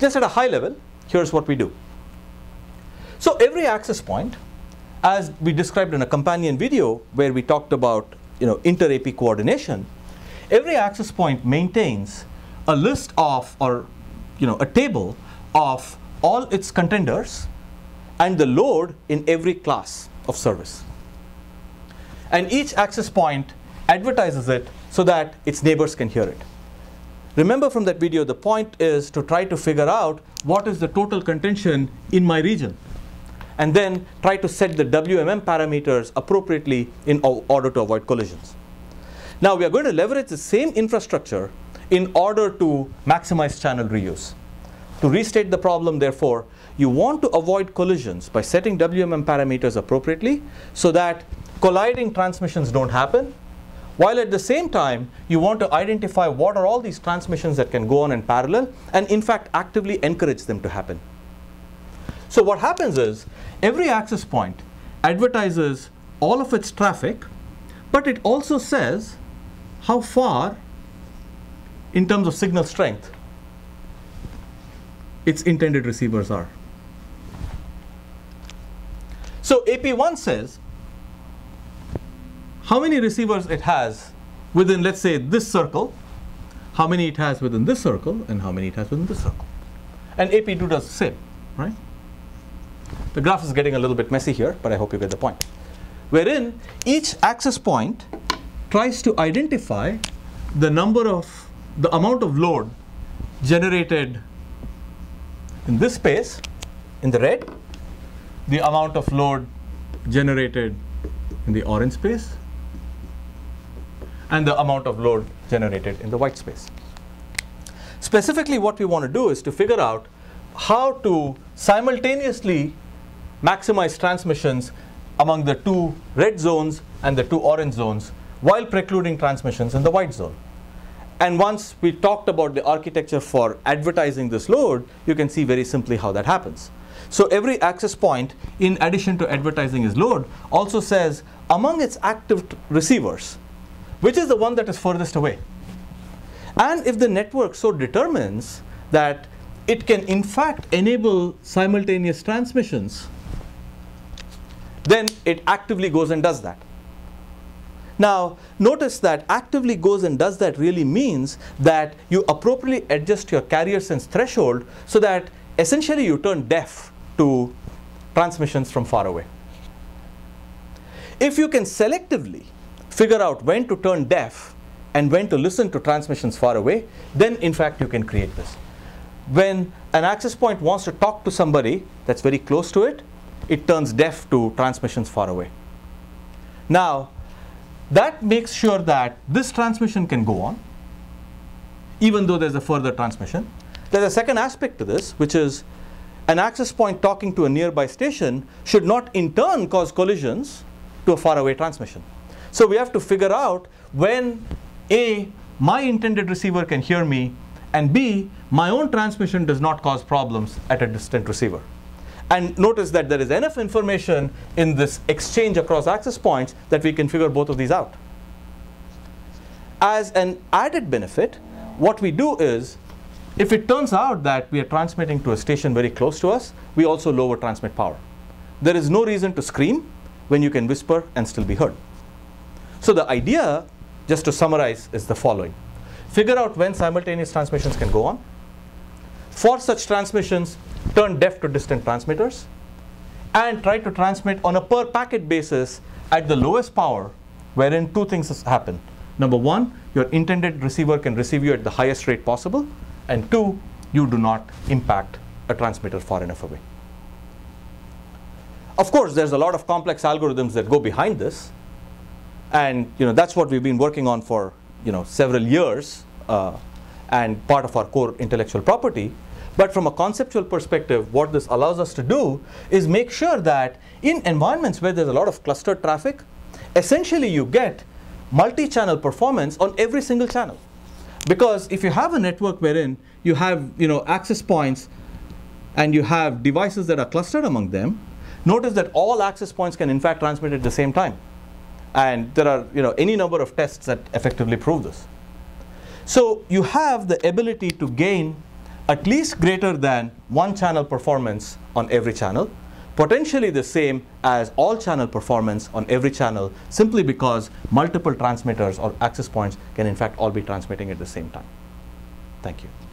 just at a high level, here's what we do. So every access point, as we described in a companion video where we talked about inter-AP coordination, every access point maintains a list of, or a table of all its contenders and the load in every class of service. And each access point advertises it so that its neighbors can hear it. Remember from that video, the point is to try to figure out what is the total contention in my region, and then try to set the WMM parameters appropriately in order to avoid collisions. Now we are going to leverage the same infrastructure in order to maximize channel reuse. To restate the problem, therefore, you want to avoid collisions by setting WMM parameters appropriately so that colliding transmissions don't happen, while at the same time you want to identify what are all these transmissions that can go on in parallel and in fact actively encourage them to happen. So what happens is every access point advertises all of its traffic, but it also says how far in terms of signal strength its intended receivers are. So AP1 says how many receivers it has within, let's say, this circle, how many it has within this circle, and how many it has within this circle. And AP2 does the same, right? The graph is getting a little bit messy here, but I hope you get the point. Wherein each access point tries to identify the amount of load generated in this space, in the red, the amount of load generated in the orange space, and the amount of load generated in the white space. Specifically, what we want to do is to figure out how to simultaneously maximize transmissions among the two red zones and the two orange zones while precluding transmissions in the white zone. And once we talked about the architecture for advertising this load, you can see very simply how that happens. So every access point, in addition to advertising its load, also says among its active receivers, which is the one that is furthest away. And if the network so determines that it can in fact enable simultaneous transmissions, then it actively goes and does that. Now, notice that actively goes and does that really means that you appropriately adjust your carrier sense threshold so that essentially you turn deaf to transmissions from far away. If you can selectively figure out when to turn deaf and when to listen to transmissions far away, then in fact you can create this. When an access point wants to talk to somebody that's very close to it, it turns deaf to transmissions far away. Now, that makes sure that this transmission can go on, even though there's a further transmission. There's a second aspect to this, which is an access point talking to a nearby station should not in turn cause collisions to a faraway transmission. So we have to figure out when A, my intended receiver can hear me, and B, my own transmission does not cause problems at a distant receiver. And notice that there is enough information in this exchange across access points that we can figure both of these out. As an added benefit, what we do is, if it turns out that we are transmitting to a station very close to us, we also lower transmit power. There is no reason to scream when you can whisper and still be heard. So the idea, just to summarize, is the following. Figure out when simultaneous transmissions can go on. For such transmissions, turn deaf to distant transmitters, and try to transmit on a per packet basis at the lowest power, wherein two things happen. Number one, your intended receiver can receive you at the highest rate possible, and two, you do not impact a transmitter far enough away. Of course, there's a lot of complex algorithms that go behind this, and that's what we've been working on for several years, and part of our core intellectual property. But from a conceptual perspective, what this allows us to do is make sure that in environments where there's a lot of clustered traffic, essentially you get multi-channel performance on every single channel. Because if you have a network wherein you have access points and you have devices that are clustered among them, notice that all access points can in fact transmit at the same time. And there are any number of tests that effectively prove this. So you have the ability to gain at least greater than one channel performance on every channel, potentially the same as all channel performance on every channel, simply because multiple transmitters or access points can in fact all be transmitting at the same time. Thank you.